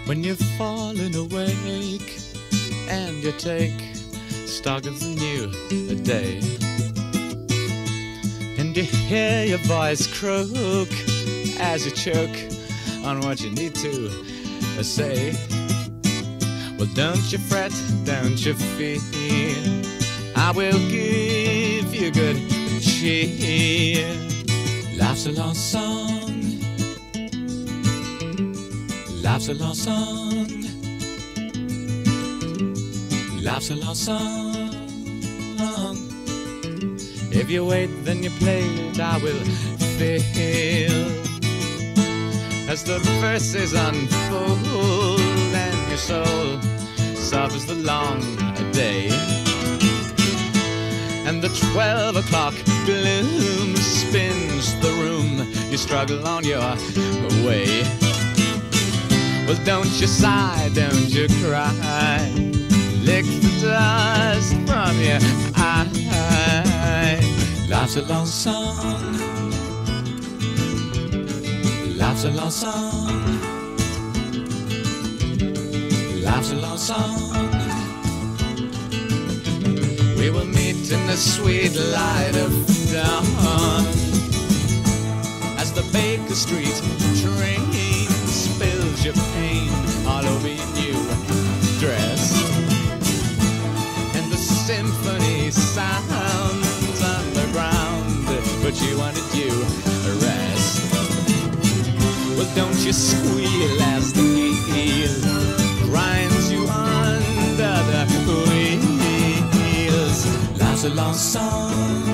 When you've fallen awake and you take stock of the new day, and you hear your voice croak as you choke on what you need to say. Well, don't you fret, don't you fear, I will give you good cheer. Life's a long song, life's a long song, life's a long song. If you wait, then you play it, I will feel as the verses unfold and your soul suffers the long day, and the 12 o'clock gloom spins the room. You struggle on your way. Well, don't you sigh, don't you cry, lick the dust from your eye. Life's a long song, life's a long song, life's a long song. We will meet in the sweet light of dawn as the Baker Street train spills your pain all over your new dress, and the symphony sounds underground, but you wanted you rest. Well, don't you squeal as the heel grinds you under the wheels. Life's a long song,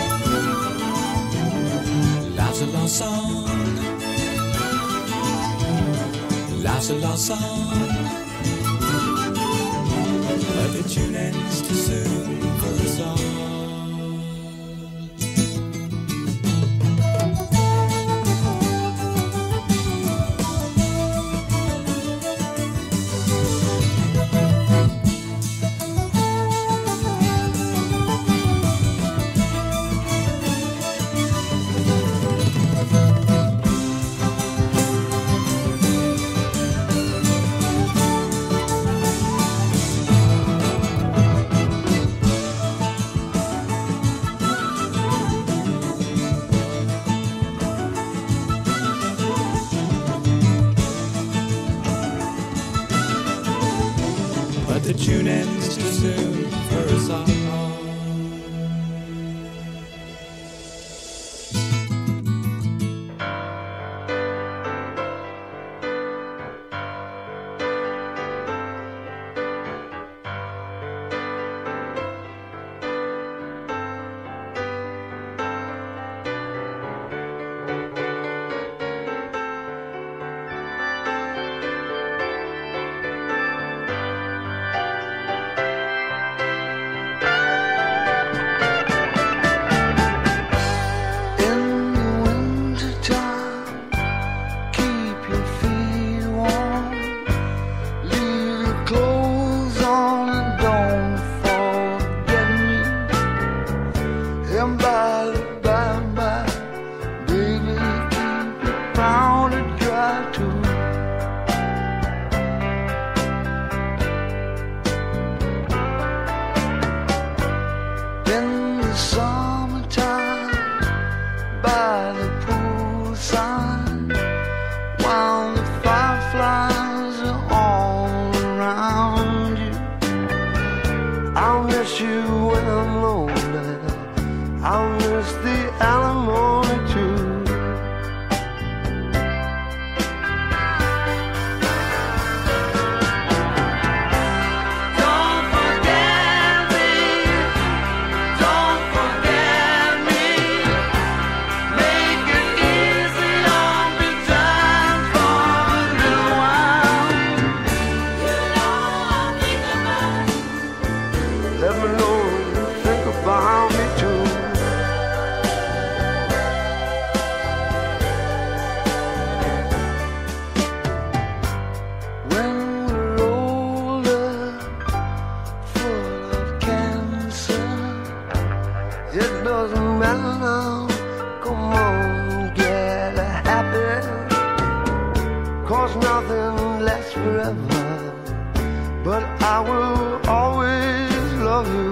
life's a long song, life's a long song, but the tune ends too soon for us all. The tune ends too soon for us all. Cause nothing less last forever, but I will always love you